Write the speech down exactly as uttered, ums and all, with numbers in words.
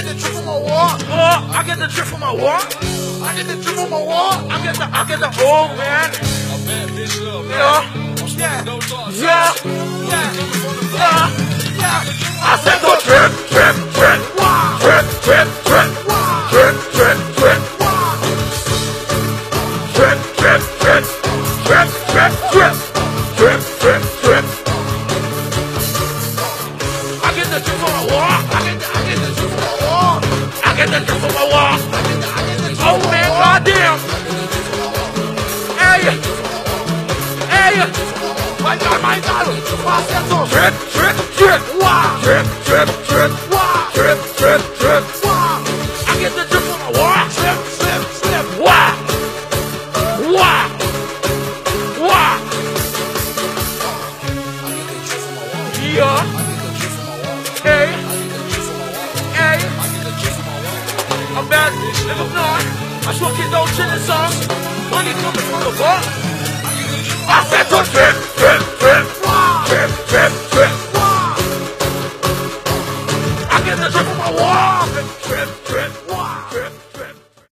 get the drip from my wall. Oh, I get the drip from my wall. I get the drip from my wall. I get the, I get the, oh man. Yeah, yeah, yeah, yeah, yeah, yeah. I said go drip, drip, drip, drip, drip, drip, drip, drip, drip, drip, drip, drip, drip, drip, drip, drip, drip, drip. I get the drip from my wall. I get the, I get the drip from my wall. I get the drip from my wall. Oh man, goddamn. Hey, hey, my God, my God. Drip, drip, drip, wow. Drip, drip, drip, wow. Drip, drip, drip, wow. I get the drip from my wall. Drip, drip, drip, wow. Wow. Wow. Yeah. Hey. Hey. I'm bad, nigga, not. I smoke it, no chillin' songs. Money coming from the bar. I said to drip.